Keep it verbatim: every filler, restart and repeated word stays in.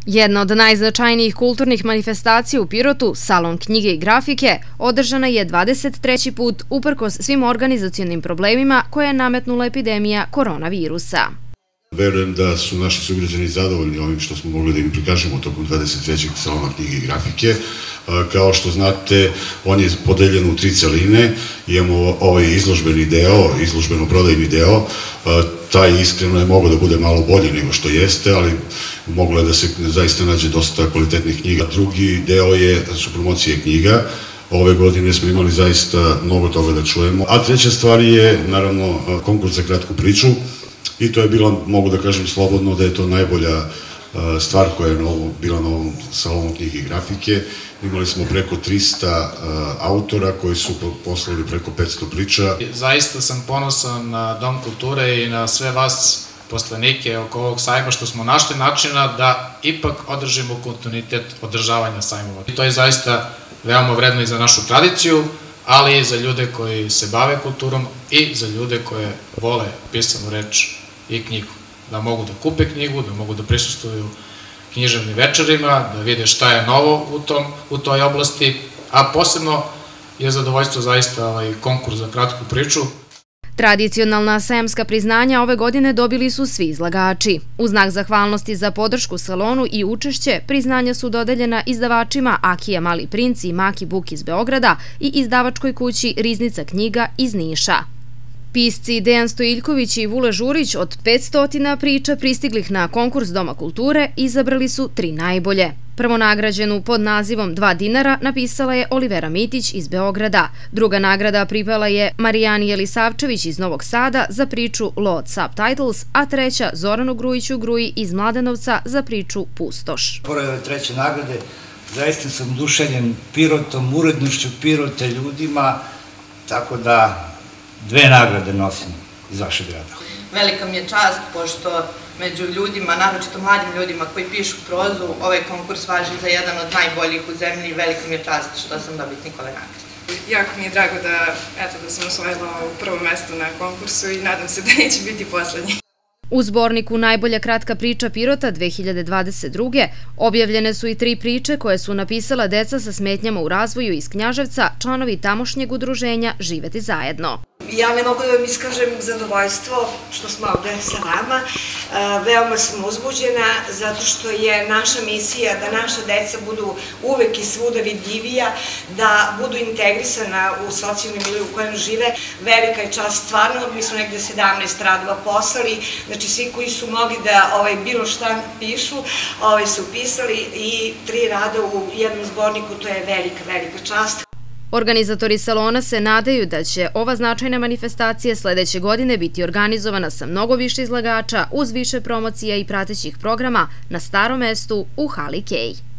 Jedna od najznačajnijih kulturnih manifestacija u Pirotu, Salon knjige i grafike, održana je dvadeset treći put uprkos svim organizacionim problemima koje je nametnula epidemija koronavirusa. Verujem da su naši sugrađani zadovoljni ovim što smo mogli da im prikažemo tokom dvadeset trećeg Salona knjige i grafike. Kao što znate, on je podeljen u tri celine. Imamo ovaj izložbeni deo, izložbeno-prodajni deo. Taj iskreno je mogao da bude malo bolji nego što jeste, ali moglo je da se zaista nađe dosta kvalitetnih knjiga. Drugi deo je, su promocije knjiga. Ove godine smo imali zaista mnogo toga da čujemo. A treća stvar je, naravno, konkurs za kratku priču. I to je bilo, mogu da kažem slobodno, da je to najbolja stvar koja je bila na ovom Salonu knjige i grafike. Imali smo preko trista autora koji su poslali preko petsto priča. Zaista sam ponosan na Dom kulture i na sve vas poslanike oko ovog sajma što smo našli načina da ipak održimo kontinuitet održavanja sajmova. To je zaista veoma vredno i za našu tradiciju, ali i za ljude koji se bave kulturom i za ljude koje vole pisanu reč i knjigu. Da mogu da kupe knjigu, da mogu da prisustvuju književnim večerima, da vide šta je novo u toj oblasti, a posebno je zadovoljstvo zaista ovaj konkurs za kratku priču. Tradicionalna sajamska priznanja ove godine dobili su svi izlagači. U znak zahvalnosti za podršku salonu i učešće, priznanja su dodeljena izdavačima Akija Mali princ i Maki Buk iz Beograda i izdavačkoj kući Riznica knjiga iz Niša. Pisci Dejan Stojiljković i Vule Žurić od petsto priča pristiglih na konkurs Doma kulture izabrali su tri najbolje. Prvo nagrađenu pod nazivom Dva dinara napisala je Olivera Mitić iz Beograda. Druga nagrada pripala je Marijani Jelisavčević iz Novog Sada za priču Lord Subtitles, a treća Zoranu Grujiću Gruji iz Mladenovca za priču Pustoš. Pored ove treće nagrade, zaista sam oduševljen Pirotom, urednošću Pirota, ljudima, tako da dve nagrade nosim iz vašeg grada. Velika mi je čast, pošto među ljudima, naročito mladim ljudima koji pišu prozu, ovaj konkurs važi za jedan od najboljih u zemlji i velika mi je čast što sam dobitnik ove nagrade. Jako mi je drago da, eto, da sam osvojila prvo mesto na konkursu i nadam se da neće biti poslednji. U zborniku Najbolja kratka priča Pirota dve hiljade dvadeset druge objavljene su i tri priče koje su napisala deca sa smetnjama u razvoju iz Knjaževca, članovi tamošnjeg udruženja Živeti zajedno. Ja ne mogu da vam iskažem zadovoljstvo što smo ovde sa vama. Veoma sam uzbuđena zato što je naša misija da naša deca budu uvek i svuda vidljivija, da budu integrisana u socijalni miliju u kojem žive. Velika je čast stvarno, mi smo negde sedamnaest radova poslali, znači svi koji su mogli da bilo šta pišu su pisali i tri rada u jednom zborniku, to je velika, velika čast. Organizatori salona se nadaju da će ova značajna manifestacija sledeće godine biti organizovana sa mnogo više izlagača uz više promocija i pratećih programa na Starom mestu u Hali Kej.